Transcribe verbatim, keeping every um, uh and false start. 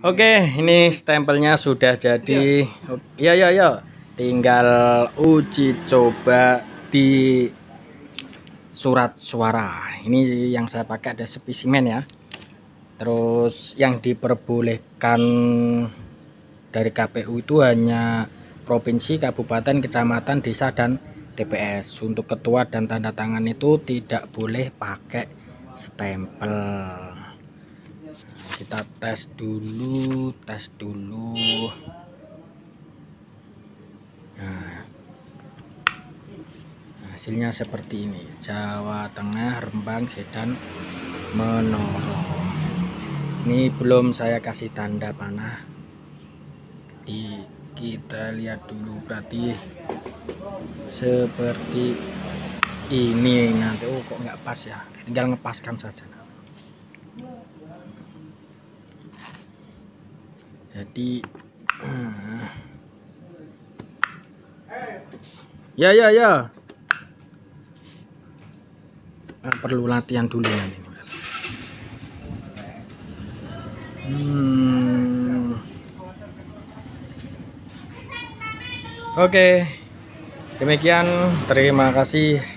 Oke, ini stempelnya sudah jadi. Ya ya ya, tinggal uji coba di surat suara. Ini yang saya pakai ada spesimen ya. Terus yang diperbolehkan dari K P U itu hanya provinsi, kabupaten, kecamatan, desa, dan T P S. Untuk ketua dan tanda tangan itu tidak boleh pakai stempel. Kita tes dulu, tes dulu. Nah, hasilnya seperti ini. Jawa Tengah, Rembang, Sedan, Menoro. Ini belum saya kasih tanda panah. Jadi kita lihat dulu, berarti seperti ini nanti. Oh kok nggak pas ya, tinggal ngepaskan saja. Jadi uh, ya ya ya nah, perlu latihan dulu nanti. Hmm. Oke, demikian, terima kasih.